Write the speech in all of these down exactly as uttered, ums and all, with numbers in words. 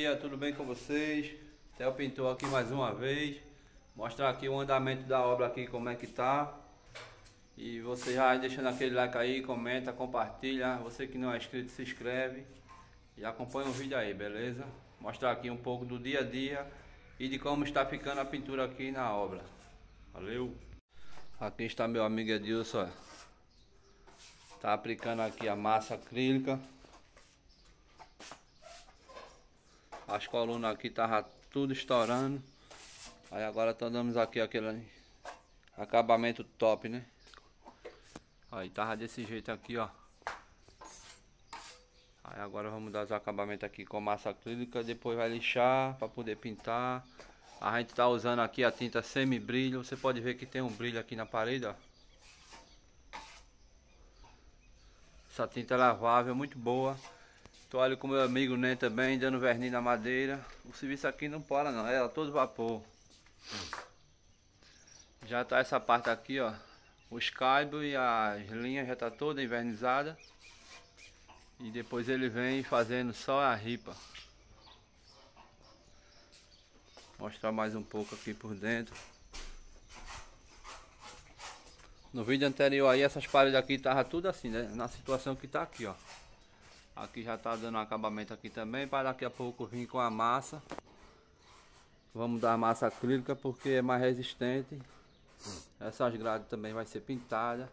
dia, tudo bem com vocês? Theo Pintor aqui mais uma vez. Mostrar aqui o andamento da obra aqui, como é que tá. E você já deixando aquele like aí, comenta, compartilha. Você que não é inscrito, se inscreve e acompanha o vídeo aí, beleza? Mostrar aqui um pouco do dia a dia e de como está ficando a pintura aqui na obra. Valeu! Aqui está meu amigo Edilson, ó. Tá aplicando aqui a massa acrílica. As colunas aqui tava tudo estourando. Aí agora estamos dando aqui aquele acabamento top, né? Aí tava desse jeito aqui, ó. Aí agora vamos dar os acabamentos aqui com massa acrílica. Depois vai lixar para poder pintar. A gente tá usando aqui a tinta semi brilho. Você pode ver que tem um brilho aqui na parede, ó. Essa tinta é lavável, muito boa. Tô ali com meu amigo Nen também, dando verniz na madeira. O serviço aqui não para não, é todo vapor. Já tá essa parte aqui, ó. Os caibos e as linhas já tá toda envernizada. E depois ele vem fazendo só a ripa. Mostrar mais um pouco aqui por dentro. No vídeo anterior aí, essas paredes aqui tava tudo assim, né? Na situação que tá aqui, ó. Aqui já tá dando um acabamento aqui também, para daqui a pouco vir com a massa. Vamos dar massa acrílica porque é mais resistente. Essas grades também vai ser pintada.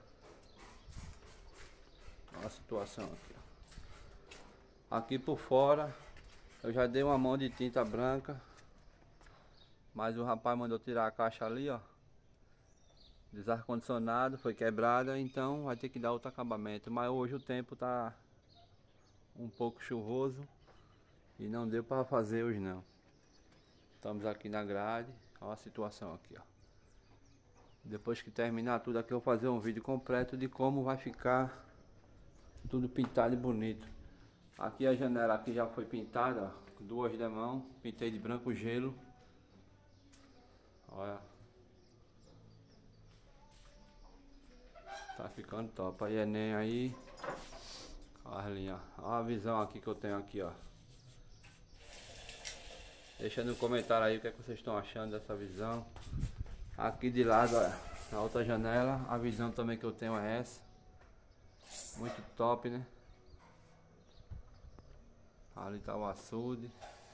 Olha a situação aqui, ó. Aqui por fora eu já dei uma mão de tinta branca, mas o rapaz mandou tirar a caixa ali, ó. Desar-condicionado, foi quebrada, então vai ter que dar outro acabamento. Mas hoje o tempo tá um pouco chuvoso e não deu para fazer hoje não. Estamos aqui na grade, olha a situação aqui, ó. Depois que terminar tudo aqui eu vou fazer um vídeo completo de como vai ficar tudo pintado e bonito. Aqui a janela aqui já foi pintada, ó, com duas demãos, pintei de branco gelo. Olha. Tá ficando top. Aí é nem aí. Olha a linha. Olha a visão aqui que eu tenho aqui, ó. Deixa no comentário aí o que, é que vocês estão achando dessa visão. Aqui de lado, ó, na outra janela, a visão também que eu tenho é essa. Muito top, né? Ali tá o açude.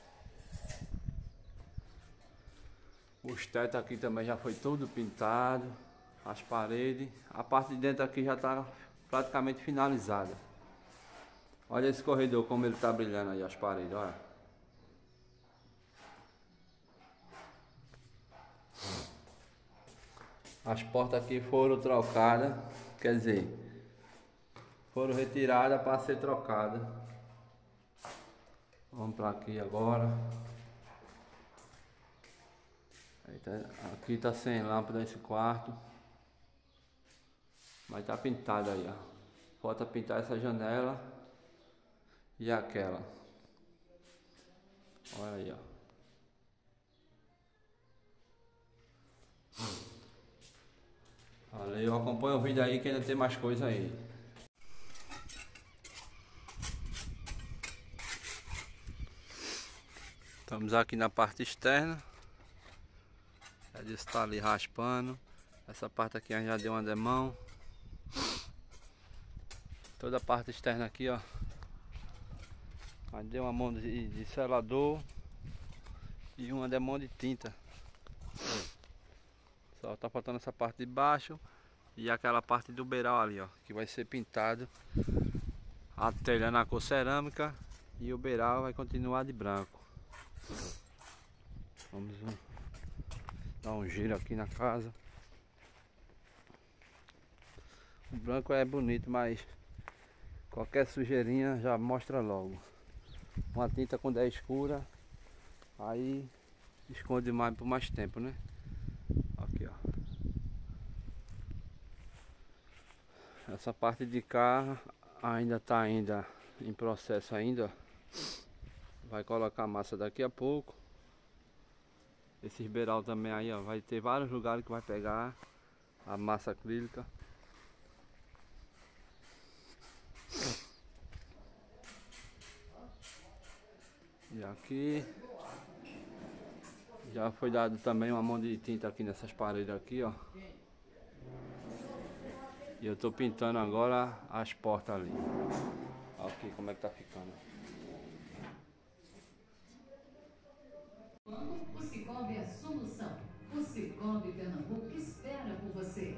Os tetos aqui também já foi tudo pintado. As paredes, a parte de dentro aqui já está praticamente finalizada. Olha esse corredor como ele está brilhando aí, as paredes, olha. As portas aqui foram trocadas, quer dizer, foram retiradas para ser trocadas. Vamos para aqui agora. Aí tá, aqui tá sem lâmpada esse quarto. Mas tá pintado aí, ó. Falta pintar essa janela e aquela. Olha aí, ó. Valeu, acompanha o vídeo aí que ainda tem mais coisa aí. Estamos aqui na parte externa. Ele está ali raspando. Essa parte aqui a gente já deu uma demão. Toda a parte externa aqui, ó. Aí deu uma mão de, de selador e uma demão de tinta. Só tá faltando essa parte de baixo e aquela parte do beiral ali, ó, que vai ser pintado. A telha na cor cerâmica e o beiral vai continuar de branco. Vamos dar um giro aqui na casa. O branco é bonito, mas qualquer sujeirinha já mostra logo. Uma tinta quando é escura, aí esconde mais por mais tempo, né? Aqui, ó. Essa parte de cá ainda tá ainda em processo ainda. Vai colocar massa daqui a pouco. Esse beiral também aí, ó, vai ter vários lugares que vai pegar a massa acrílica. E aqui já foi dado também uma mão de tinta aqui nessas paredes aqui, ó. E eu tô pintando agora as portas ali. Olha aqui como é que tá ficando. O Cicobi é a solução. O Cicobi Pernambuco espera por você.